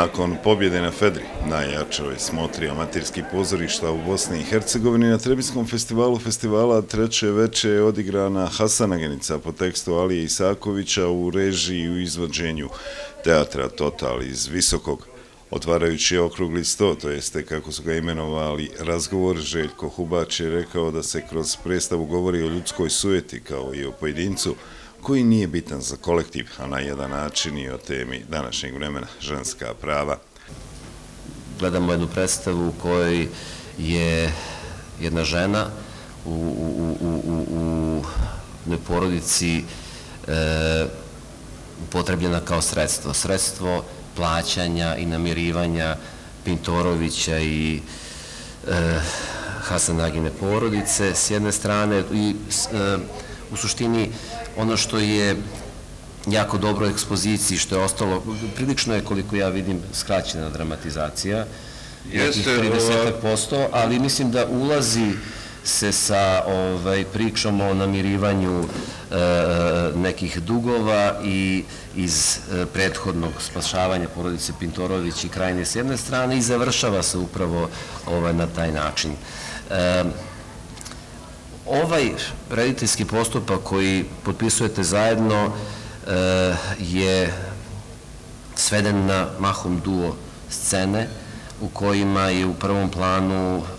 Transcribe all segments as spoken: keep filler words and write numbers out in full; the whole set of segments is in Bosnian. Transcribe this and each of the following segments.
Nakon pobjede na Fedri, najjačoj smotri amaterskih pozorišta u Bosni i Hercegovini, na Trebinskom festivalu festivala Treće veče je odigrana Hasanagenica po tekstu Alije Isakovića u režiji i u izvođenju teatra Total iz Visokog. Otvarajući okrugli sto, to jeste kako su ga imenovali razgovor, Željko Hubač je rekao da se kroz predstavu govori o ljudskoj sujeti kao i o pojedincu koji nije bitan za kolektiv, a na jedan način i o temi današnjeg vremena, ženska prava. Gledamo jednu predstavu u kojoj je jedna žena u, u, u, u, u jednoj porodici e, upotrebljena kao sredstvo. Sredstvo plaćanja i namirivanja Pintorovića i e, Hasanagine porodice s jedne strane i e, u suštini ono što je jako dobro u ekspoziciji, što je ostalo, prilično je, koliko ja vidim, skraćena dramatizacija, nekih trideset posto, ali mislim da ulazi se sa ovaj, pričom o namirivanju e, nekih dugova i iz e, prethodnog spašavanja porodice Pintorović i Krajine s jedne strane i završava se upravo ovaj, na taj način. E, Ovaj rediteljski postupak koji potpisujete zajedno e, je sveden na mahom duo scene u kojima je u prvom planu e,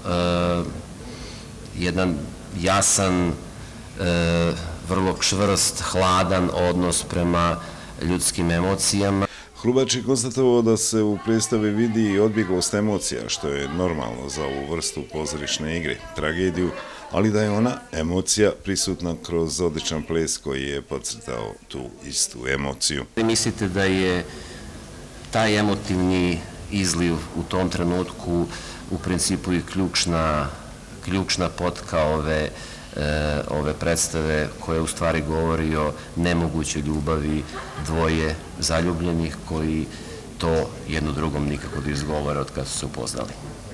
jedan jasan, e, vrlo čvrst, hladan odnos prema ljudskim emocijama. Hubač je konstatovao da se u predstavi vidi i odbjegost emocija, što je normalno za ovu vrstu pozorišne igre, tragediju, ali da je ona emocija prisutna kroz odličan ples koji je podcrtao tu istu emociju. Mislite da je taj emotivni izliv u tom trenutku u principu i ključna, ključna potka ove, e, ove predstave koja u stvari govori o nemogućoj ljubavi dvoje zaljubljenih koji to jedno drugom nikako da izgovore od kada su se upoznali?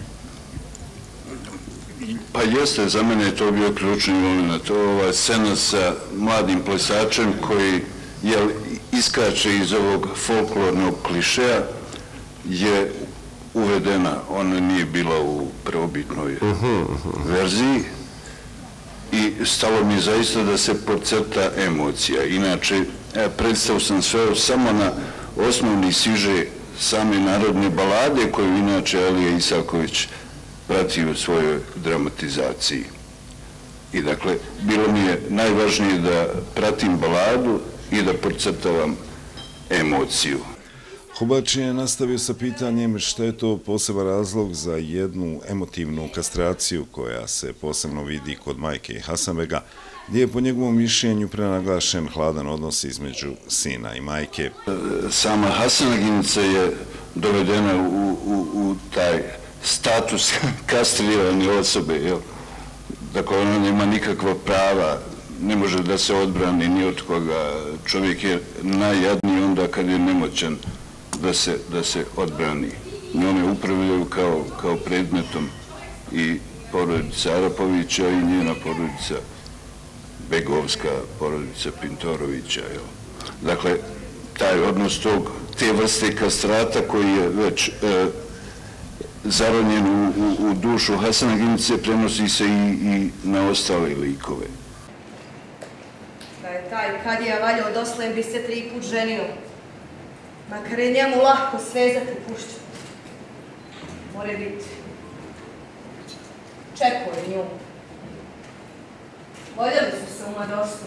Pa jeste, za mene je to bio ključni moment. Ova scena sa mladim plesačem koji je iskače iz ovog folklornog klišeja je uvedena, ona nije bila u prvobitnoj verziji i stalo mi je zaista da se podcrta emocija. Inače, predstavu sam sveo samo na osnovni siže same narodne balade koju inače Alija Isaković prati u svojoj dramatizaciji. I dakle, bilo mi je najvažnije da pratim baladu i da podcrtavam emociju. Hubač je nastavio sa pitanjem što je to poseban razlog za jednu emotivnu kastraciju koja se posebno vidi kod majke Hasanbega, gdje je po njegovom mišljenju prenaglašen hladan odnos između sina i majke. Sama Hasanaginica je dovedena u, u, u taj status kastrirane osobe, jel? Dakle, ona nema nikakva prava, ne može da se odbrani ni od koga. Čovjek je najjadniji onda kad je nemoćan da se, da se odbrani. Njome upravljaju kao, kao predmetom i porodica Arapovića i njena porodica Begovska, porodica Pintorovića, jel? Dakle, taj odnos tog, te vrste kastrata koji je već e, zaronjen u, u, u dušu Hasanaginice prenosi se i, i na ostale likove. Da je taj Kadija valjao dosle bi se tri put ženio. Makar je njemu lahko svezati pušću. More biti. Čekao je nju. Voljeli su se u mladosti.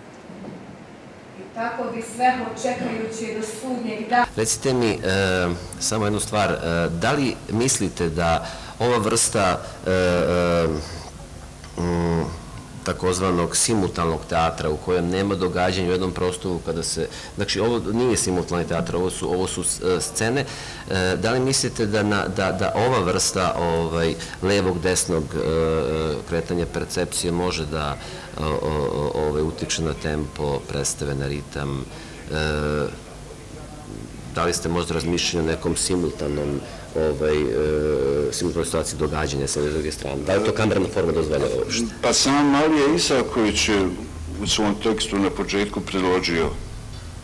I tako bi sve očekajući do sudnjeg dana. Recite mi e, samo jednu stvar, e, da li mislite da ova vrsta e, e, m, takozvanog simultanog teatra u kojem nema događanja u jednom prostoru kada se, znači ovo nije simultani teatr, ovo su, ovo su e, scene, e, da li mislite da, na, da, da ova vrsta ovaj, levog, desnog e, kretanja percepcije može da o, o, ovaj, utiče na tempo predstave, na ritam? E, da li ste možda razmišljali o nekom simultanom ovaj, e, simultanoj situaciji događanja sa druge strane? Da li to kamerna forma dozvoljava uopšte? Pa sam Alija Isaković je u svom tekstu na početku predložio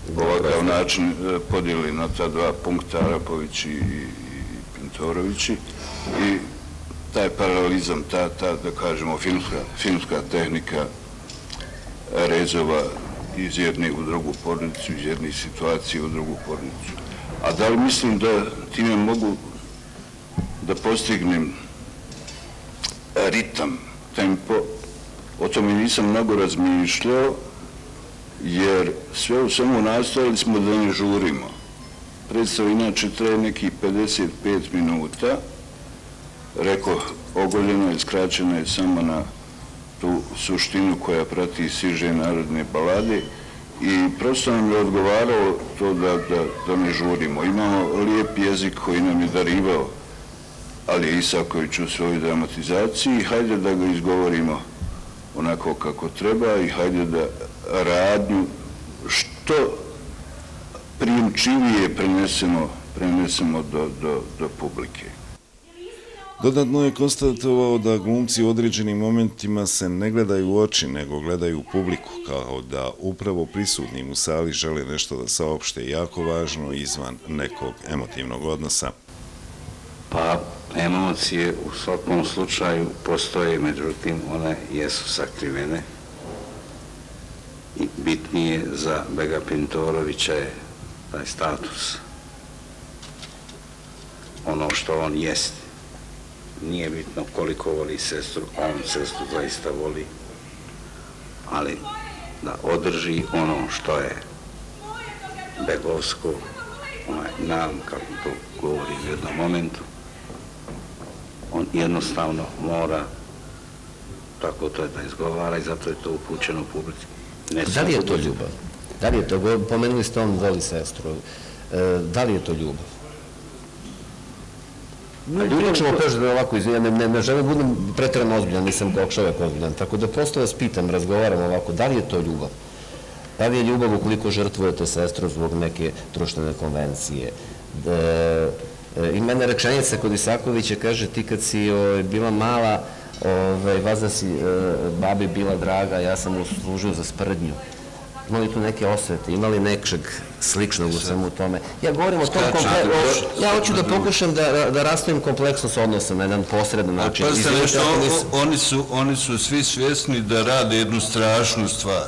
ovakav način podijeli na ta dva punkta, Arapović i Pintorovići, i taj paralelizam, ta, ta, da kažemo, filmska, filmska tehnika rezova iz jedne u drugu pornicu, iz jedne situacije u drugu pornicu. A da li mislim da time mogu da postignem ritam, tempo, o tome nisam mnogo razmišljao, jer sve u svemu nastojali smo da ne žurimo. Predstava inače traje nekih pedeset pet minuta, rekao, ogoljena je, skraćena je samo na tu suštinu koja prati siže narodne balade, i prosto nam je odgovaralo to da, da, da ne žurimo. Imamo lijep jezik koji nam je darivao Alija Isaković u svojoj dramatizaciji, hajde da ga izgovorimo onako kako treba i hajde da radnju što prijemčivije prenesemo, prenesemo do, do, do publike. Dodatno je konstatovao da glumci u određenim momentima se ne gledaju u oči, nego gledaju u publiku, kao da upravo prisutnim u sali žele nešto da saopšte jako važno izvan nekog emotivnog odnosa. Pa, emocije u svakom slučaju postoje, međutim, one jesu sakrivene. I bitnije za Bega Pintorovića je taj status, ono što on jeste. Nije bitno koliko voli sestru, on sestru zaista voli, ali da održi ono što je begovsko, onaj nam, kako to govori u jednom momentu, on jednostavno mora tako to da izgovara i zato je to upućeno publici. Da li je to ljubav? Da li je to, pomenuli ste on voli sestru, da li je to ljubav? Ljudi ćemo kažem da ovako, izvijem, ne želim da budem pretjerano ozbiljan, nisam kao čovjek ozbiljan, tako da prosto vas pitam, razgovaram ovako, da li je to ljubav? Da li je ljubav ukoliko žrtvujete sestru zbog neke društvene konvencije? I mene rečenica kod Isakovića kaže, ti kad si bila mala, vas da si babi bila draga, ja sam uslužio za sprdnju. Imali tu neke osvete, imali nečeg sličnog u svemu tome. Ja govorim o tom kompleksu, ja hoću da pokušam da rastavim kompleksnost odnosa na jedan posredan način. Pa nešto, oni su svi svjesni da rade jednu strašnu stvar.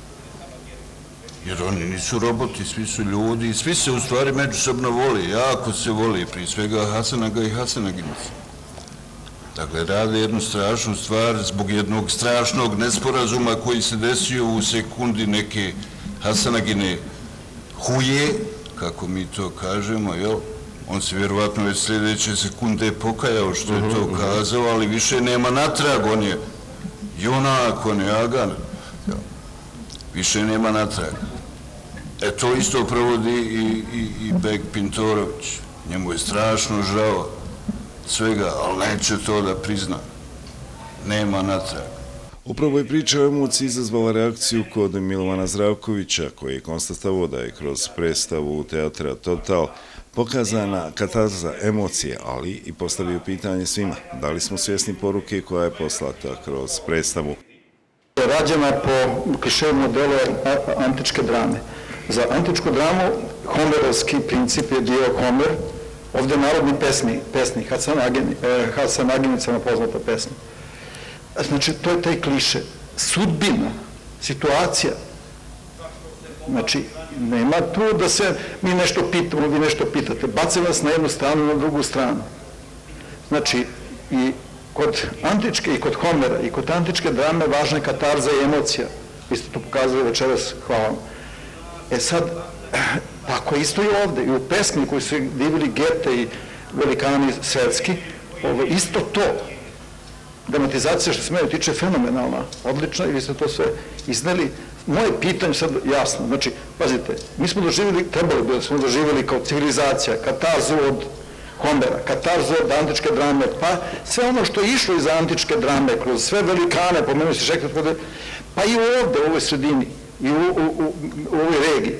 Jer oni nisu roboti, svi su ljudi i svi se u stvari međusobno voli, jako se voli, prije svega Hasanaga i Hasanaginica. Dakle, rade jednu strašnu stvar zbog jednog strašnog nesporazuma koji se desio u sekundi neke Hasanagine huje, kako mi to kažemo, jel? On se vjerovatno već sljedeće sekunde pokajao što je to kazao, ali više nema natrag, on je junak, on je agan, više nema natrag. E to isto provodi i Beg Pintorović, njemu je strašno žao svega, ali neće to da prizna. Nema natrag. Upravo je priča o emociji izazvala reakciju kod Milovana Zdravkovića, koji je konstatovao da je kroz predstavu teatra Total pokazana katarza emocije, ali i postavio pitanje svima. Da li smo svjesni poruke koja je poslata kroz predstavu? Rađena je po klišeju modelu antičke drame. Za antičku dramu homerovski princip je dio Homer, ovdje narodni pesnik, Hasanaginicama poznata pesma. Znači, to je taj kliše. Sudbina, situacija. Znači, nema tu da se mi nešto pitamo, vi nešto pitate. Bace nas na jednu stranu, na drugu stranu. Znači, i kod antičke, i kod Homera, i kod antičke drame važna je katarza i emocija. Vi ste to pokazali večeras, hvala vam. E sad, tako isto i ovde, i u pesmi koji su divili Gete i velikani svetski, isto to. Dramatizacija što se mene tiče fenomenalna, odlična, i vi ste to sve izneli. Moje pitanje sad jasno, znači, pazite, mi smo doživjeli, trebali bi da smo doživjeli kao civilizacija, katarzu od Homera, katarzu od antičke drame, pa sve ono što je išlo iz antičke drame, kroz sve velikane, pomenuo si Šekspira, pa i ovde, u ovoj sredini, i u ovoj regiji.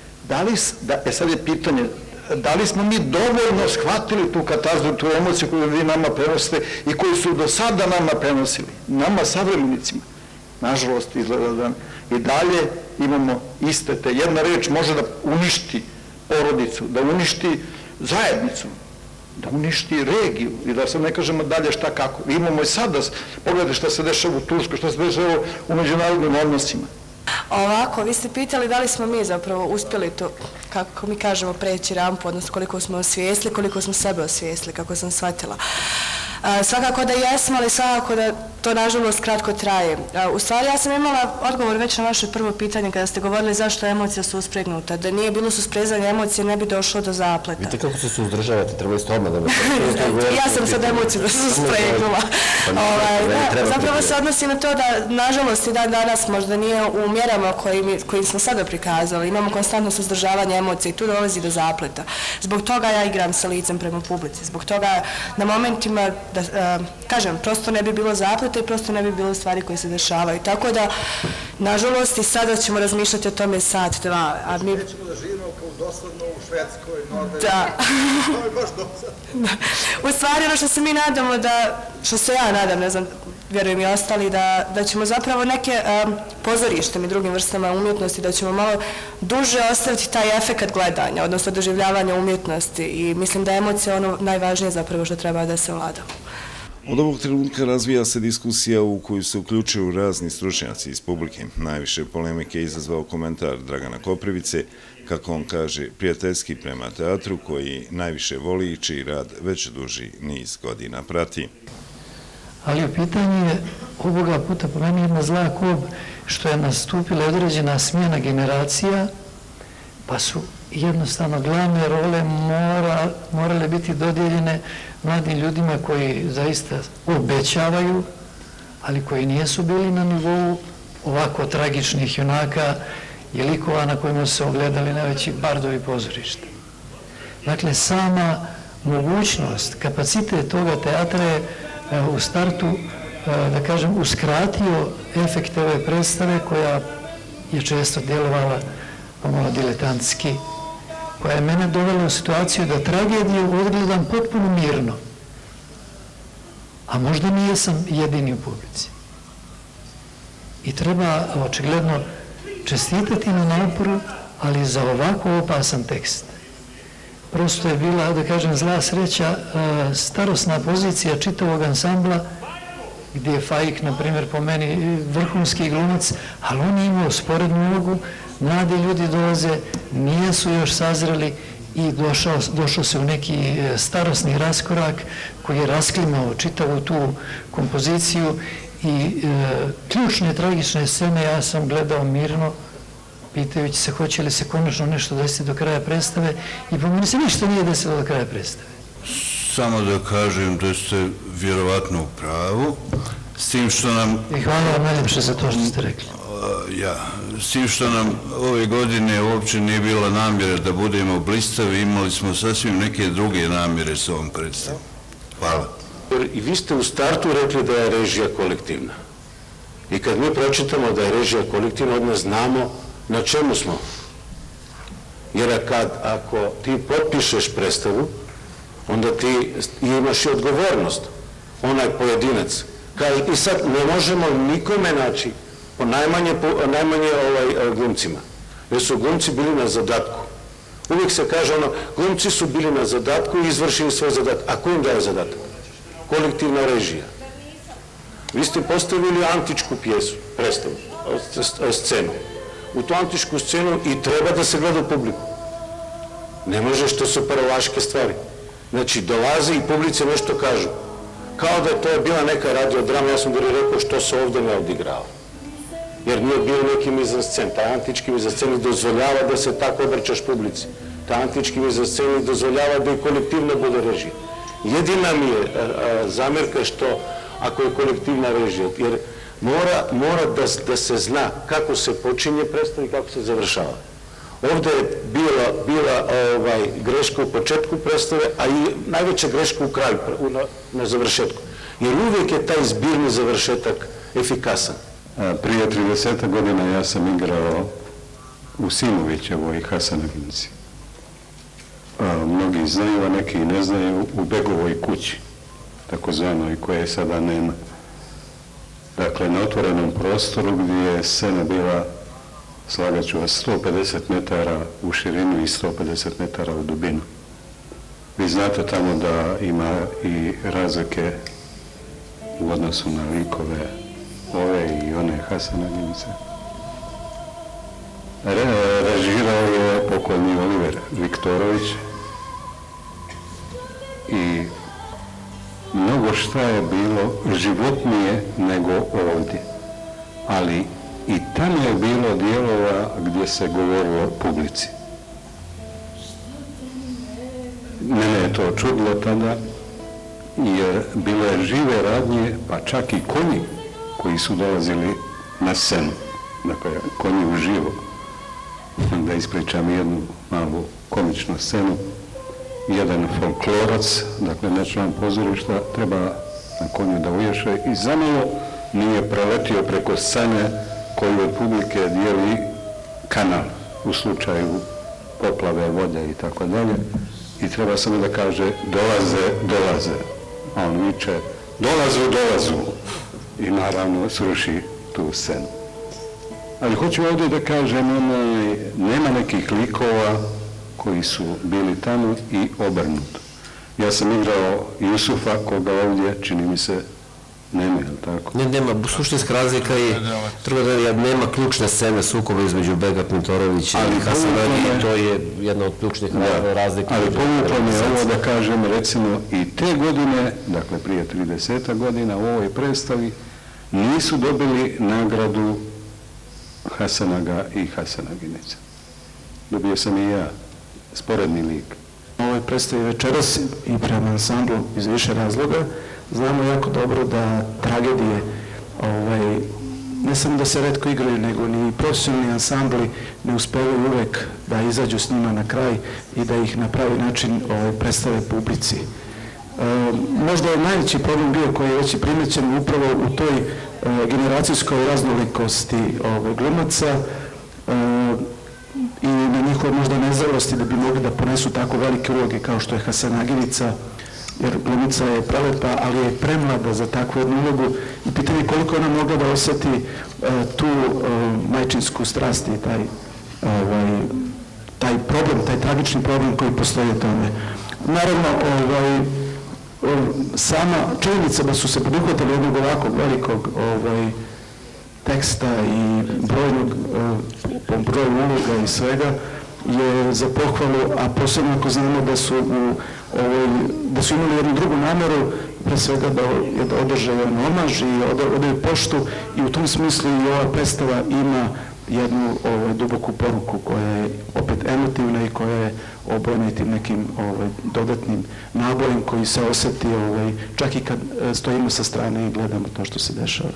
E sad je pitanje, da li smo mi dovoljno shvatili tu katarzu, tu emociju koju vi nama prenosite i koju su do sada nama prenosili, nama savremenicima. Nažalost, izgleda da i dalje imamo iste te. Jedna reč može da uništi porodicu, da uništi zajednicu, da uništi regiju i da se ne kažemo dalje šta kako. Imamo i sada, pogledajte šta se dešava u Turskoj, šta se dešava u međunarodnim odnosima. Ovako, vi ste pitali da li smo mi zapravo uspjeli to, kako mi kažemo, preći rampu, odnosno koliko smo osvijestili, koliko smo sebe osvijestili, kako sam shvatila. Svakako da jesmo, ali svakako da to nažalost kratko traje. U stvari ja sam imala odgovor već na vaše prvo pitanje kada ste govorili zašto emocija su uspregnuta. Da nije bilo susprezanja emocije ne bi došlo do zapleta. Vidite kako se suzdržavate, trebali ste odmah da me... Ja sam sad emociju da se suspregnula. Zapravo se odnosi na to da nažalost i dan danas možda nije u mjerama kojim smo sada prikazali. Imamo konstantno suzdržavanje emocije i tu dolazi do zapleta. Zbog toga ja igram sa licem prema publici. Zbog toga na momentima da, uh, kažem, prosto ne bi bilo zapleta i prosto ne bi bilo stvari koje se dešavaju. Tako da, nažalost, i sada ćemo razmišljati o tome sat, dva. A mi... Nećemo da živimo kao dosledno u Švedskoj, Norveškoj. Da. To je baš dosadno. U stvari, ono što se mi nadamo da, što se ja nadam, ne znam, vjerujem i ostali, da, da ćemo zapravo neke um, pozorištem i drugim vrstama umjetnosti, da ćemo malo duže ostaviti taj efekat gledanja, odnosno doživljavanja umjetnosti i mislim da je emocija ono najvažnije zapravo što treba da se vlada. Od ovog trenutka razvija se diskusija u koju se uključuju razni stručnjaci iz publike. Najviše polemike je izazvao komentar Dragana Koprivice, kako on kaže, prijateljski prema teatru koji najviše voli i čiji rad već duži niz godina prati. Ali u pitanju je ovoga puta po meni jedna zla kob što je nastupila određena smjena generacija, pa su jednostavno glavne role mora, morale biti dodijeljene mladim ljudima koji zaista obećavaju, ali koji nijesu bili na nivou ovako tragičnih junaka i likova na kojima su se ogledali najveći bardovi pozorišta. Dakle, sama mogućnost, kapacitet toga teatra je u startu, da kažem, uskratio efekte ove predstave koja je često djelovala pomalo diletantski, koja je mene dovela u situaciju da tragediju odgledam potpuno mirno. A možda nijesam jedini u publici. I treba očigledno čestitati na naporu, ali za ovako opasan tekst. Prosto je bila, da kažem, zla sreća, starosna pozicija čitavog ansambla, gdje je Fajik, na primjer, po meni vrhunski glumac, ali on je imao sporednu ulogu, mladi ljudi dolaze, nijesu još sazreli i došao, došao se u neki starosni raskorak koji je rasklimao čitavu tu kompoziciju i e, ključne tragične scene ja sam gledao mirno, pitajući se hoće li se konačno nešto desiti do kraja predstave i po meni se ništa nije desilo do kraja predstave. Samo da kažem da ste vjerovatno u pravu, s tim što nam... I hvala vam najljepše za to što ste rekli. Ja, s tim što nam ove godine uopće nije bila namjera da budemo blistavi, imali smo sasvim neke druge namjere s ovom predstavom. Hvala. I vi ste u startu rekli da je režija kolektivna. I kad mi pročitamo da je režija kolektivna, odmah znamo na čemu smo. Jer kad, ako ti potpišeš predstavu, onda ti imaš i odgovornost. Onaj pojedinac. Kaže, i sad ne možemo nikome naći, po najmanje, po najmanje ovaj, glumcima. Jer su glumci bili na zadatku. Uvijek se kaže ono, glumci su bili na zadatku i izvršili svoj zadatak. A ko im daje zadatak? Kolektivna režija. Vi ste postavili antičku pjesu, predstavu, scenu. U tu antičku scenu i treba da se gleda u publiku. Ne može što su paralaške stvari. Znači, dolaze i publice nešto kažu. Kao da je to bila neka radiodrama, ja sam da je rekao što se ovdje ne odigrao. Jer nije bio neki mizanscen. Taj antički mizanscen dozvoljava da se tako obraćaš publici. Taj antički mizanscen dozvoljava da i kolektivna bude režija. Jedina mi je zamjerka što, ako je kolektivna režija, jer mora, mora da, da se zna kako se počinje predstava i kako se završava. Ovdje je bila, bila ovaj, greška u početku predstave, a i najveća greška u kraju, na, na završetku. Jer uvijek je taj zbirni završetak efikasan. Prije trideset godina ja sam igrao u Simovićevoj Hasanaginici. Mnogi znaju, a neki ne znaju, u Begovoj kući, takozvanoj, koje sada nema. Dakle, na otvorenom prostoru gdje je scena bila slagat ću vas, sto pedeset metara u širinu i sto pedeset metara u dubinu. Vi znate tamo da ima i razlike u odnosu na likove ove i one Hasanaginice. Re, režirao je pokojni Oliver Viktorović i mnogo šta je bilo životnije nego ovdje, ali i tamo je bilo dijelova gdje se govorilo publici. Mene je to čudilo tada, jer bilo je žive radnje, pa čak i konji koji su dolazili na scenu, dakle konji uživo. Da ispričam jednu malu komičnu scenu. Jedan folklorac, dakle nečlan pozorišta, treba na konju da uješe i zamalo nije preletio preko scene koju od publike dijeli kanal u slučaju poplave, vode i tako dalje. I treba samo da kaže dolaze, dolaze. A on viče dolazu, dolazu. I naravno sruši tu scenu. Ali hoću ovdje da kažem, onaj, nema nekih likova koji su bili tamo i obrnuto. Ja sam igrao Jusufa, koga ovdje, čini mi se, nema, je li tako? Ne, nema, suštinska razlika i nema ključne scene sukoba između Bega Pintorovića i Hasanagije, to je jedna od ključnih razlika. Ali povuklo me ovo da kažem, recimo, i te godine, dakle prije trideset godina, u ovoj predstavi, nisu dobili nagradu Hasanaga i Hasanaginice. Dobio sam i ja sporedni lik. U ovoj predstavi večeras i prema ansamblu iz više razloga znamo jako dobro da tragedije ovaj, ne samo da se retko igraju, nego ni profesionalni ansambli ne uspevaju uvek da izađu s njima na kraj i da ih na pravi način ovaj, predstave publici. E, možda je najveći problem bio koji je već i primećen upravo u toj e, generacijskoj raznolikosti ovaj, glumaca e, i na njihove možda nezrelosti da bi mogli da ponesu tako velike uloge kao što je Hasanaginica, jer glumica je prelepa, ali je premlada za takvu jednu ulogu i pitanje je koliko ona mogla da osjeti e, tu e, majčinsku strast i taj, ovaj, taj problem, taj tragični problem koji postoji u tome. Naravno, ovaj, sama činjenica da su se poduhvatili jednog ovakvog velikog ovaj, teksta i brojnog po broju uloga i svega je za pohvalu, a posebno ako znamo da su, u, ovoj, da su imali jednu drugu nameru, pre svega da, da održe jedan omaž i odaju poštu i u tom smislu i ova predstava ima jednu ovaj, duboku poruku koja je opet emotivna i koja je obojena i tim nekim ovaj, dodatnim nabojem koji se osjeti ovaj, čak i kad stojimo sa strane i gledamo to što se dešava.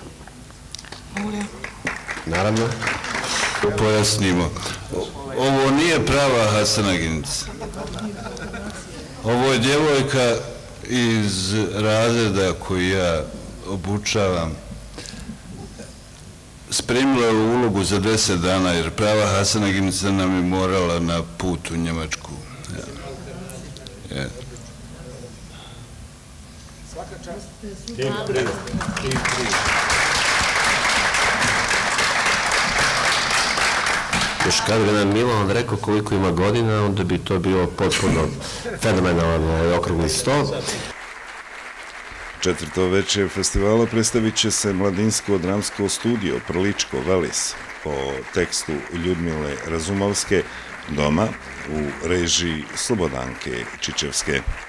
Naravno. Pojasnimo. Ovo nije prava Hasanaginica. Ovo je djevojka iz razreda koju ja obučavam. Spremila u ulogu za deset dana, jer prava Hasanaginica nam je morala na put u Njemačku. Ja. Ja. Svaka čast. Još kad bi nam Milan rekao koliko ima godina, onda bi to bio potpuno fenomenalan okrugli sto. Četvrto večer festivala predstavit će se Mladinsko-dramsko studio Prličko Valis po tekstu Ljudmile Razumovske, Doma u režiji Slobodanke Čičevske.